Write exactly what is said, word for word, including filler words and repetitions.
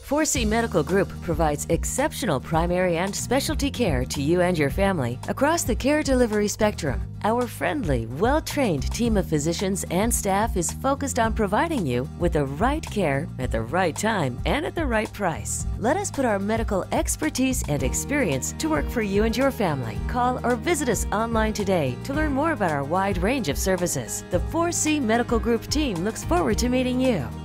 four C Medical Group provides exceptional primary and specialty care to you and your family across the care delivery spectrum. Our friendly, well-trained team of physicians and staff is focused on providing you with the right care at the right time and at the right price. Let us put our medical expertise and experience to work for you and your family. Call or visit us online today to learn more about our wide range of services. The four C Medical Group team looks forward to meeting you.